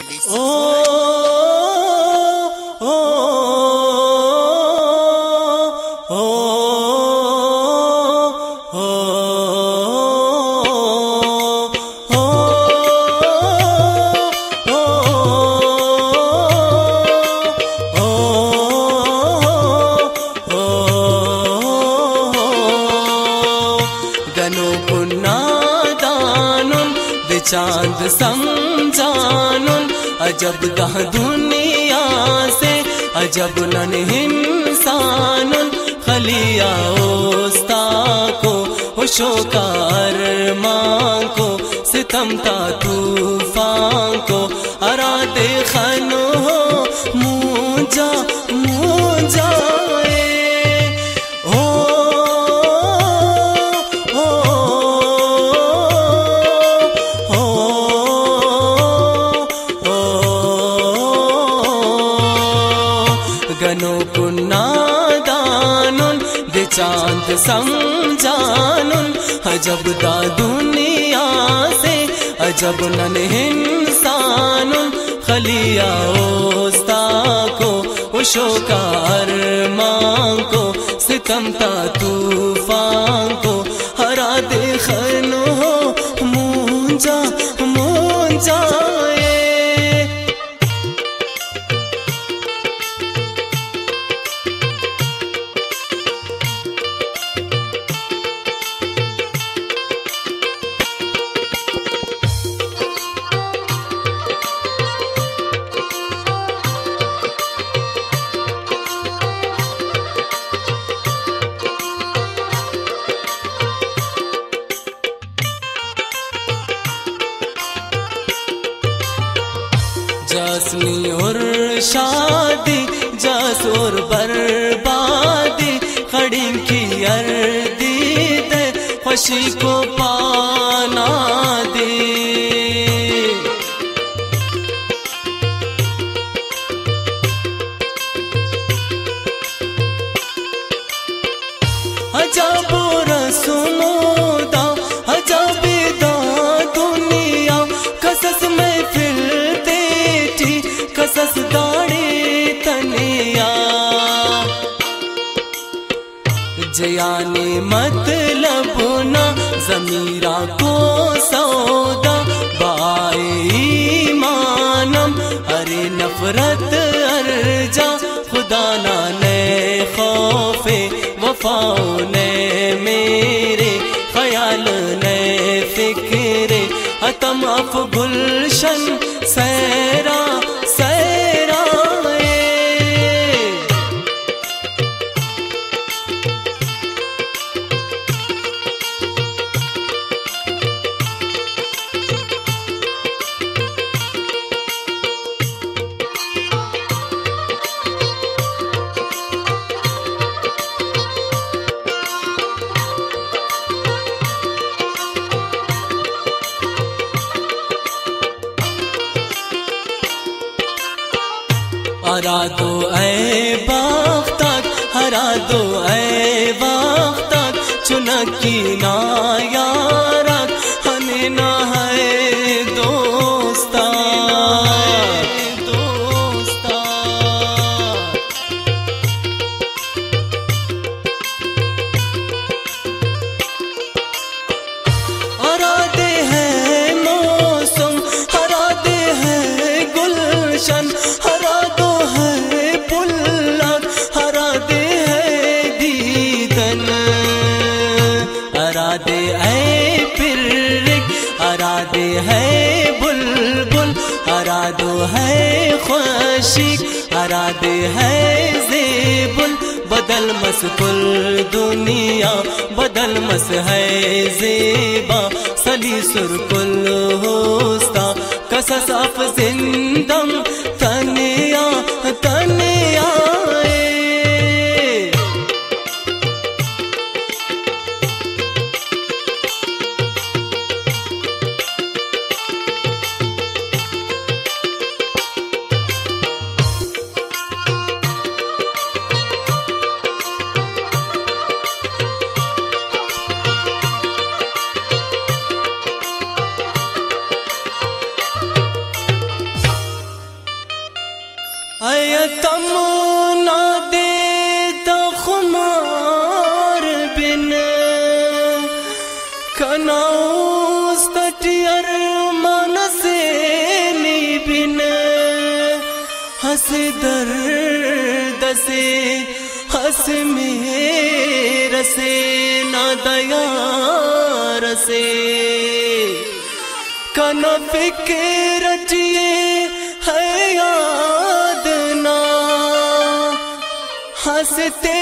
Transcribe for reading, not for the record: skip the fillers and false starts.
ओ ओ ओ चांद समझानुन अजब दा दुनिया से अजब नन इंसानुन खलिया ओस्ता को होशोकार मां को सितमता तूफान को अरादे खनो मुझा मुझा गनो कुन्नादानुन दे चांद समझानुन अजब दा दुनिया से अजब नन इंसानुन खलिया ओस्ता को होशोकार मां को सितमता तूफान को हरा दे खनो मुंजा मुंजा जस्नी और शादी जस और बर्बादी खड़ी की अर्दी दे खुशी को पाना दे अजब रस्मों दा अजब दा दुनिया कसस में फिरते कसस दाड़ी तनिया जयाने मतलब ना जमीरा को सौदा बाए मानम अरे नफरत अर्जा खुदा ना ने खौफे वफाओ ने मेरे ख्याल ने फिक्रे अतम अफ गुलशन सैरा सैरा हरा दो ऐ बाग तक हरा दो ऐ बाग तक चुनकी ना यारक हने ना है दोस्ता दोस्ता हरा दे है मौसम हरा दे है गुलशन हरा अरादे ऐ पिर्रिक अरादे है बुलबुल अरादो है ख्वाशिक अरादे है ज़ेबुल बदल मस कुल दुनिया बदल मस है ज़ेबा सली सुर कुल होस्ता कसस अफ जिंदम तनिया तनिया तम ना दे तो खुमार बिन कनाऊस तटियर मनसे नी बिन हंस दर्द से हंस मेर से ना दया रसे कन फिक्र रचिए है याद ना हंसते